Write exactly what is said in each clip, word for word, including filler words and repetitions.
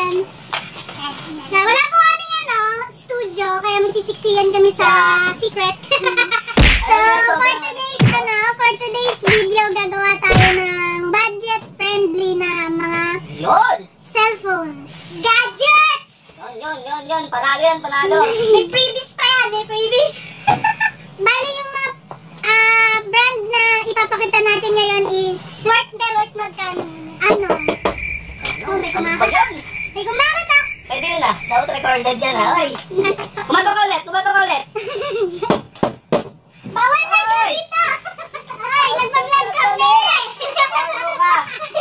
yan. Na, wala po kami ano, studio, kaya magsisiksiyan kami sa secret. So, for today's, ano, for today's video, gagawa tayo ng budget-friendly na mga Yun! cellphones. Gadgets! Yun, yun, yun, yun. Panalo yan, panalo. May previous pa yan, may previous. Bali yung mga uh, brand na ipapakita natin ngayon is worth na worth magkano. Ano? Oh, may kumakata. May kumakata. Pwede yun ah. Dapat recorded yan ah. Oy. Kumatok ka ulit, kumatok ka ulit. Bawal na ka dito. Ay, nagpa-vlog kami. Kumatok ka.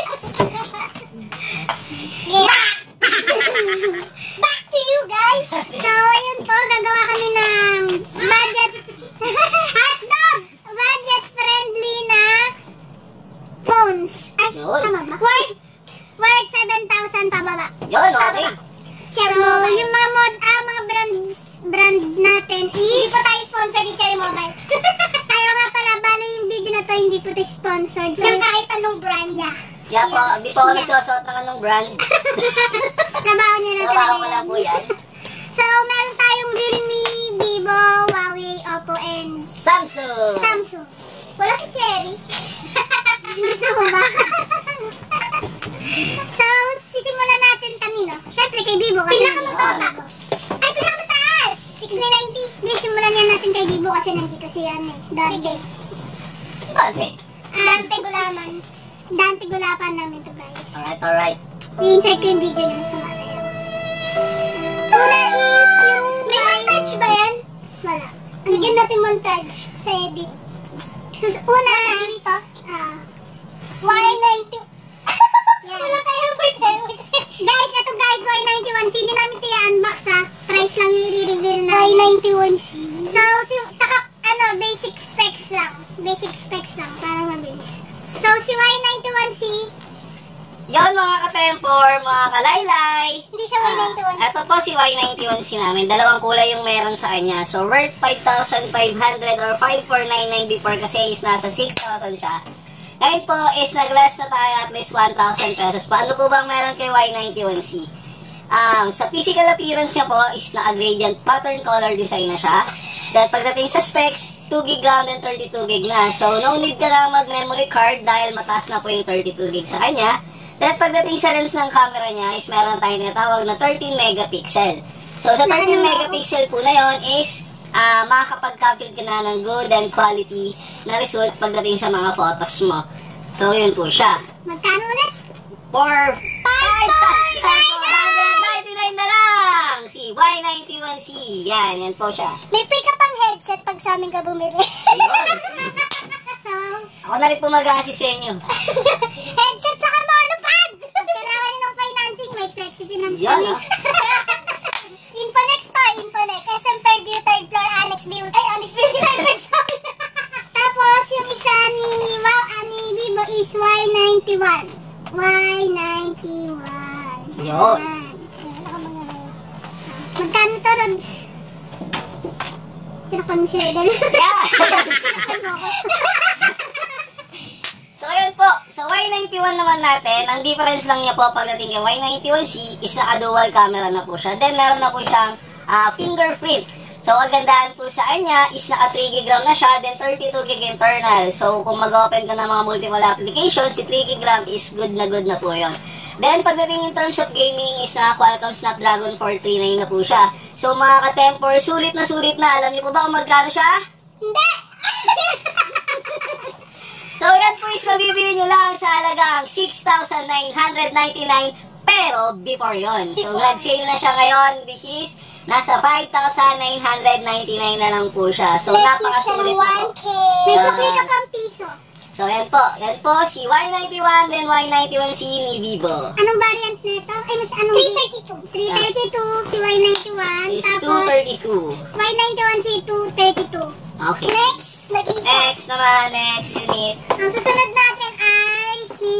Back to you guys. So, ayun po, gagawa kami ng budget hotdog. Budget-friendly na phones. Ay, Yun. tama ba? Worth, worth seven thousand pababa. Yun, okay. Cherry Mobile. Yung mga mod, ah, mga brand, brand natin is... Hindi po tayo sponsor ni Cherry Mobile. Tayo nga pala, bali yung video na to, hindi po tayo sponsored. So, kahit anong brand, yeah. Yeah po, di po ako nagsusot ng anong brand. Trabaho niya na Trabaho ko lang po yan. So, meron tayong Realme, Vivo, Huawei, Oppo, and Samsung. Samsung. Wala si Cherry. Gusto mo ba? So, sisimulan natin kanino? Siyempre kay Vivo. Pinakamataas. Ay, pinakamataas! six nine ninety. Hindi, simulan yan natin kay Vivo kasi nandito si ano eh. Dante. Dante. Dante Gulaman. Dante Gulapan namin to guys. Alright, alright. I-insert ko yung video niya sumasayaw. Una is yung... May montage ba yan? Wala. Lagyan natin montage sa edit. So, una dito. Ah. Y ninety. Wala tayong birthday. Guys, ito guys, Y ninety-one C. Hindi namin ito i-unbox ha. Price lang yung i-reveal na. Y ninety-one C. So, si, tsaka, ano, basic specs lang. Basic specs lang, para mabilis. So, si Y ninety-one C, Yun mga katempor, mga kalaylay. hindi siya Y ninety-one C. Uh, ito po si Y ninety-one C namin. Dalawang kulay yung meron sa kanya. So, worth five thousand five hundred or five thousand four hundred ninety-nine before kasi is nasa six thousand siya. Ngayon po is nag-less na tayo at least one thousand pesos. Paano po bang meron kay Y ninety-one C? Um, sa physical appearance niya po is naka-gradient pattern color design na siya. Dahil pagdating sa specs, two gig RAM and thirty-two gig na. So, no need ka lang mag-memory card dahil mataas na po yung thirty-two gig sa kanya. Dahil pagdating sa lens ng camera niya is meron tayong natawag na thirteen megapixel. So, sa thirteen megapixel po na yon is uh, makakapag-capture ka na ng good and quality na result pagdating sa mga photos mo. So, yun po siya. Magkano ulit? For five thousand four hundred ninety-nine na lang! Si Y ninety-one C. Yan, yan po siya. May free ka pang headset pag sa amin ka bumili. So, Ako na rin po mag-assist sa inyo. headset sa monopod! Pag kailangan nyo ng financing, may flexi finance Yan, kami. ah. Infolex Store, Infolex. S M Fairview, third floor, Annex View. Ay, Annex View, Cyberson. Tapos, yung isa ni, wow, ah, ni Vivo is Y ninety-one. Y ninety-one. Yun. Ayan. Magkano to, Rods? Pinakonsider. Yeah! So, ayun po. So, Y ninety-one naman natin, ang difference lang niya po pagdating kay Y ninety-one C is naka-dual camera na po siya. Then, meron na po siyang uh, fingerprint. So, ang gandaan po sa kanya is naka three gig RAM na siya, then thirty-two gig internal. So, kung mag-open ka ng mga multiple applications, si three gig RAM is good na good na po yun. Then, pagdating in terms of gaming is na Qualcomm Snapdragon four thirty-nine na po siya. So, mga katempor, sulit na sulit na. Alam niyo po ba kung magkano siya? Hindi! So, yan po is mabibili nyo lang sa halagang six thousand nine hundred ninety-nine pero before yon. So, glad sale na siya ngayon which is nasa five thousand nine hundred ninety-nine na lang po siya. So, napakasulit na po. May sukli ka pang piso. So, yan po. Yan po si Y ninety-one then Y ninety-one C ni Vivo. Anong variant nito? Ay, mas anong... three thirty-two. three thirty-two si Y ninety-one. Is Tapos, two thirty-two. Y ninety-one si two thirty-two. Okay. Next, nag-isa. Next naman, next unit. Ang susunod natin ay si...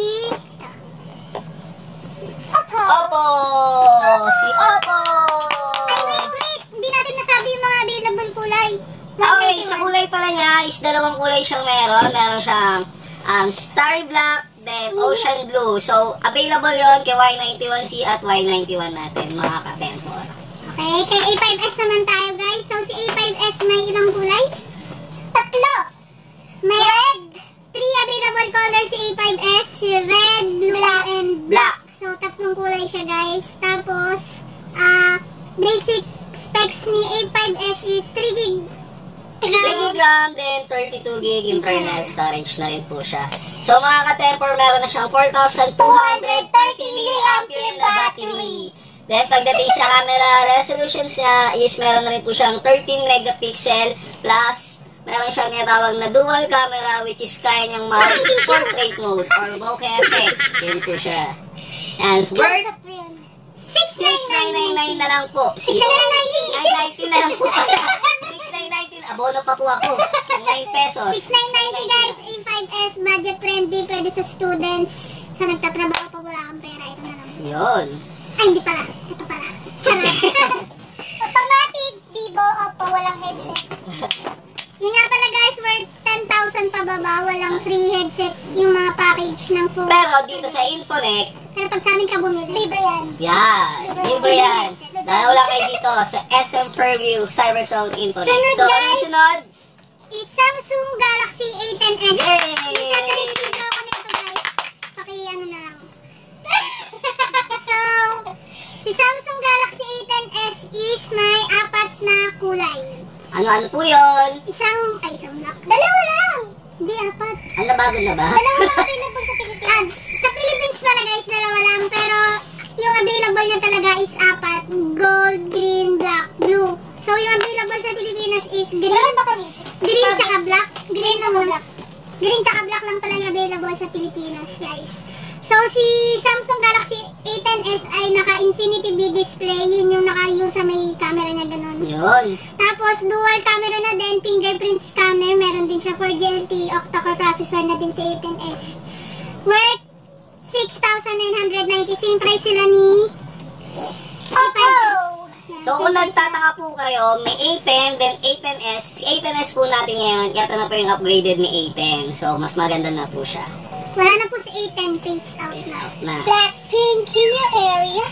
Oppo. Oppo! Si Oppo! Ay, wait, wait. Hindi natin nasabi yung mga available kulay. Okay, sa kulay pala niya is dalawang kulay siyang meron. Meron siyang um, Starry Black, then ocean blue. So, available yon kay Y ninety-one C at Y ninety-one natin, mga ka-tempor. Okay, kay A five S naman tayo guys. So, si A five S may ilang kulay? Tatlo! May red! Three available colors si A five S. Si red, blue, black, and black. So, tatlong kulay siya guys. Tapos, ah, uh, basic specs ni A five S is three gig. three gig RAM, then thirty-two gig internal storage na rin po siya. So, mga ka-tempor, meron na siyang four thousand two hundred thirty milliampere na battery. Then, pagdating sa camera resolutions niya is meron na rin po siyang thirteen megapixel plus meron siyang tinatawag na dual camera which is kaya niyang mag-portrait mode or bokeh effect. Yan po siya. And worth six nine nine nine na lang po. six nine nine na lang po. six nine nine, abono pa po ako. nine pesos. six nine ninety guys, A five S, budget friendly, pwede sa students, sa nagtatrabaho pa wala kang pera, ito na lang. Yun. Ay, hindi pala. Ito pala. Charot. Automatic, Vivo, Oppo, walang headset. Yun nga pala guys, worth ten thousand pababa, walang free headset yung mga package ng phone. Pero dito sa Infonet, pero pag sa amin ka bumili, libre yan. yan, libre yan. Dahil wala kayo dito sa S M Fairview Cyberzone Infonet. Sunod, So, ano guys. yung sunod? Is Samsung Galaxy A ten S. Yay! May satelit video ako nito guys. Paki ano na lang. So, si Samsung Galaxy A ten S is may apat na kulay. Ano-ano po yun? Isang, ay isang black. Dalawa lang! Hindi, apat. Ano, bago na ba? Dalawa lang available sa Pilipinas. Sa Philippines pala guys, dalawa lang. Pero, yung available niya talaga is apat. Gold, green, black, blue. So, yung available sa Pilipinas is green. Green tsaka black. Green tsaka black. Green tsaka black lang pala yung available sa Pilipinas, guys. So, si Samsung Galaxy A ten S ay naka-infinity V display. Yun yung naka-use sa may camera niya, ganun. Yun. Tapos, dual camera na din, fingerprint scanner. Meron din siya for G L T, octa-core processor na din sa A ten S. Worth six thousand nine hundred ninety. Same price sila ni Oppo. So, kung nagtataka po kayo, may A ten, then A ten S. Si A ten S po natin ngayon, ito na po yung upgraded ni A ten. So, mas maganda na po siya. Wala na po si A ten, face out Face na. out na. Blackpink in your area.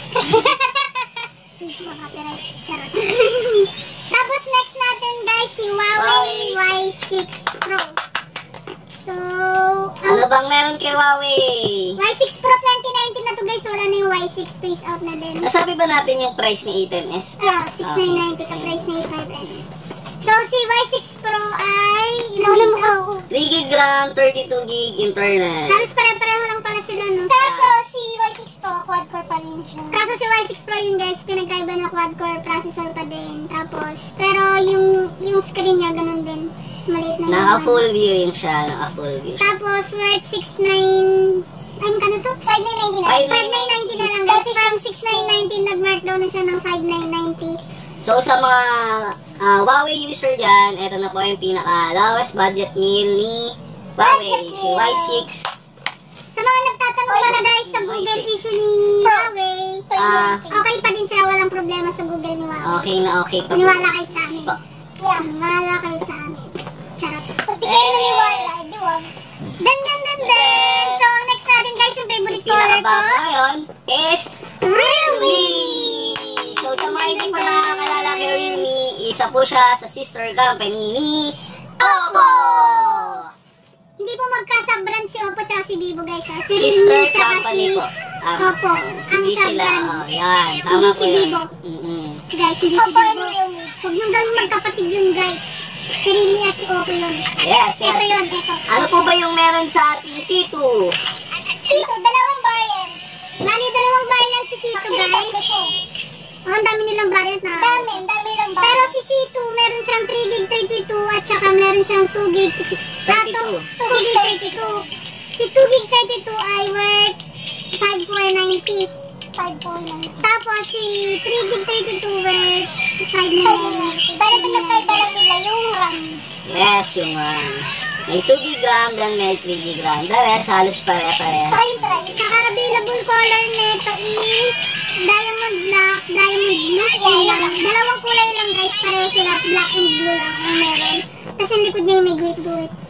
Makapiright. Charot. Tapos next natin guys, si Huawei Y six Pro. So, Ano bang meron kay Huawei? Y six Pro twenty nineteen na to guys. Wala na yung Y six, face out na din. Nasabi ba natin yung price ni A ten S? Yeah, six nine ninety sa price na A five S. So, si Y six Pro ay... Ilang mo ako? three gig RAM, thirty-two gig internal. Halos pare-pareho lang pala sila, no? Kaso si Y six Pro, quad-core pa rin siya. Kaso si Y six Pro yun guys, pinagkaiba na quad-core processor pa din. Tapos, pero yung yung screen niya ganun din. Maliit na Naka-full view rin siya. Naka-full view siya. Tapos, worth six nine... Ay, magkano to? five nine ninety na. five nine ninety na lang guys. From six nine ninety, nag-markdown na siya ng five nine ninety. So, sa mga uh, Huawei user dyan, ito na po yung pinaka-lowest budget meal ni Huawei, si Y six. Sa mga nagtatanong pala guys sa Google issue ni Huawei, Ah. okay pa din siya, walang problema sa Google ni Huawei. Okay na okay pa po. Maniwala kayo sa amin. Pa. Yeah, maniwala kayo sa amin. Charot. Pag di kayo naniwala, di wag. Dan, dan, dan, dan. So, next natin guys, yung favorite color ko. Pinaka-bago ngayon is Realme! So, sa mga hindi pa nakakalala kay Realme, isa po siya sa sister company ni Oppo! Hindi po magkasa-brand si Oppo tsaka si Vivo guys ha. Si Sister Realme tsaka company si po. Um, Oppo. Ang Hindi sila, sub-brand. oh, yan. Tama Hindi po si yun. Vivo. Mm-mm. Guys, hindi si Vivo. Huwag nang gawin magkapatid yun guys. Si Realme at si Oppo yun. Yes, yes. Ito yun, ito. Ano po ba yung meron sa ating C two? Sito, dalawang variants. Bali, dalawang variants si Sito guys. Oh, ang dami nilang variant na. Dami, dami lang variant. Pero si Sito, meron siyang three gig thirty-two at saka meron siyang two gig thirty-two. two gig thirty-two. Si two gig thirty-two ay worth five four ninety. five four ninety. Tapos si three gig thirty-two worth five nine ninety. Bali, pinagkaiba lang nila yung RAM. Yes, yung RAM. May two gig RAM, then may three gig RAM. The rest, halos pare-pare. Saka yung price. Saka available color nito is diamond black, diamond blue. Yeah, yeah. Dalawang kulay lang guys. Pareho sila. Black and blue lang ang meron. Tapos yung likod niya yung may guhit-guhit.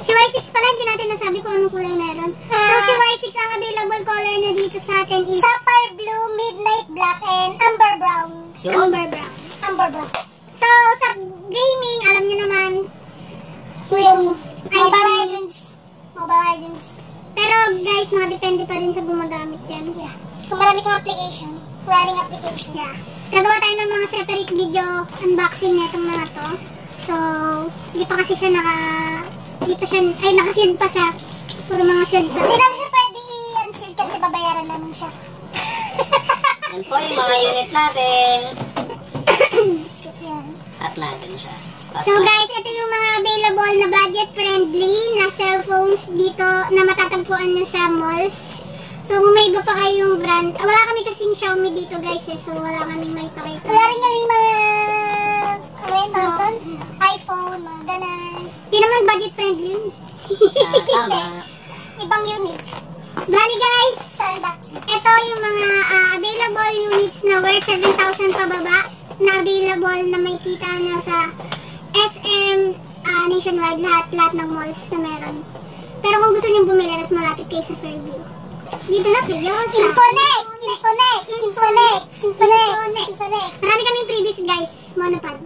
Si Y six pala, hindi natin nasabi kung anong kulay meron. So, si Y six ang available color na dito sa atin is Sapphire Blue, Midnight Black, and Amber Brown. Yun. Amber Brown. Amber Brown. So, sa gaming, alam niyo naman, yung Mobile Legends. Mobile Legends. Pero guys, mga depende pa rin sa gumagamit yan. Yeah. Kung marami kang application, running application. Yeah. Gagawa tayo ng mga separate video unboxing na itong mga to. So, hindi pa kasi siya naka... Hindi pa siya... Ay, naka-sealed pa siya. Puro mga sealed pa. Hindi naman siya pwede i-unsealed kasi babayaran namin siya. Yan po yung mga unit natin. Yan. At natin siya. So guys, ito yung mga available na budget-friendly na cellphones dito na matatagpuan nyo sa malls. So kung may iba pa kayong brand, ah, wala kami kasing Xiaomi dito guys eh, so wala kaming may pakita. Wala rin kaming mga, ano yun, tawag? iPhone, mga ganan. Hindi naman budget-friendly yun. Ah, tama. Ibang units. Bali guys, sa unboxing. Ito yung mga uh, available units na worth seven thousand pababa na available na may kita nyo sa S M uh, nationwide, lahat-lahat ng malls na meron. Pero kung gusto nyo bumili, mas malapit kayo sa Fairview. Dito na, Fairview. Infonet! Infonet! Infonet! Infonet! Infonet! Marami kaming previous guys. Monopod.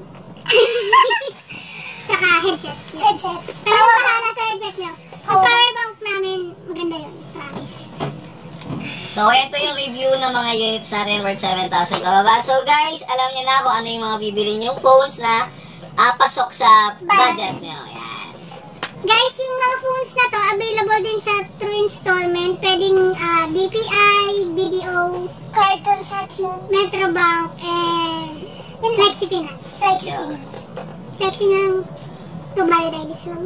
Tsaka headset. Headset. Pero yung pahala sa headset nyo. Ang power bank namin, maganda yun. Promise. So, ito yung review ng mga units natin worth seven thousand pababa. So, guys, alam niyo na kung ano yung mga bibili yung phones na ah, pasok sa budget nyo. Yan. Guys, yung mga phones na to, available din siya through installment. Pwedeng uh, B P I, B D O, card transactions, Metrobank, and Flexi Finance. Flexi Finance. Flexi ng Tubali Riders lang.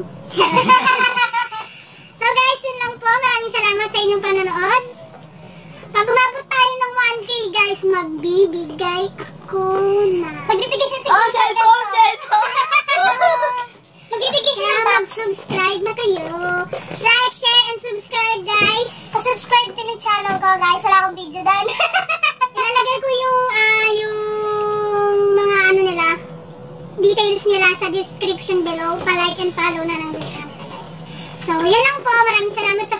So guys, yun lang po. Maraming salamat sa inyong panonood. Pag umabot tayo ng one K guys, magbibigay ako na... Magbibigay siya Oh, cellphone! Cellphone! Magbibigay siya ng box. Subscribe na kayo. Like, share, and subscribe guys. Subscribe din yung channel ko guys. Wala akong video doon. Ilalagay ko yung, ah, yung mga ano nila, details nila sa description below. Pa-like and follow na lang din sa guys. So, yan lang po. Maraming salamat sa